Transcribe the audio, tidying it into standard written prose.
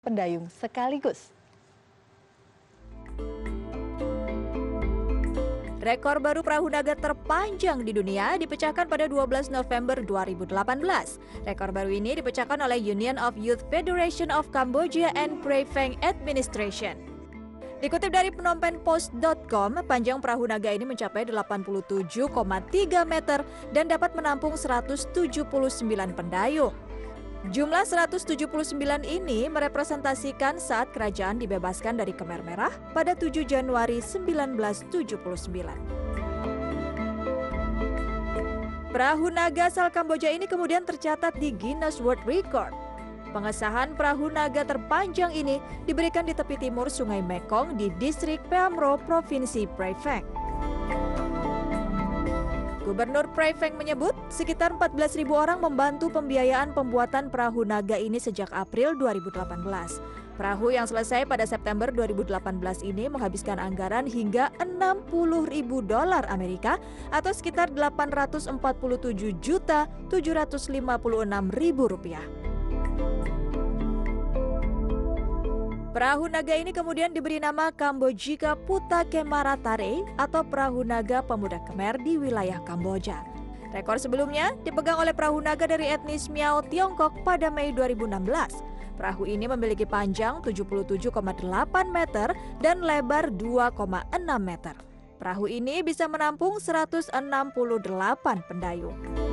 pendayung sekaligus. Rekor baru perahu naga terpanjang di dunia dipecahkan pada 12 November 2018. Rekor baru ini dipecahkan oleh Union of Youth Federation of Cambodia and Phray Pheng Administration. Dikutip dari PhnomPenhPost.com, panjang perahu naga ini mencapai 87,3 meter dan dapat menampung 179 pendayung. Jumlah 179 ini merepresentasikan saat kerajaan dibebaskan dari Khmer Merah pada 7 Januari 1979. Perahu naga asal Kamboja ini kemudian tercatat di Guinness World Record. Pengesahan perahu naga terpanjang ini diberikan di tepi timur Sungai Mekong di distrik Pham Ro, Provinsi Phray Pheng. Gubernur Phray Pheng menyebut sekitar 14.000 orang membantu pembiayaan pembuatan perahu naga ini sejak April 2018. Perahu yang selesai pada September 2018 ini menghabiskan anggaran hingga $60.000 Amerika atau sekitar $847.756.000. Perahu naga ini kemudian diberi nama Kambojika Puta Kemaratare atau perahu naga pemuda Khmer di wilayah Kamboja. Rekor sebelumnya dipegang oleh perahu naga dari etnis Miao Tiongkok pada Mei 2016. Perahu ini memiliki panjang 77,8 meter dan lebar 2,6 meter. Perahu ini bisa menampung 168 pendayung.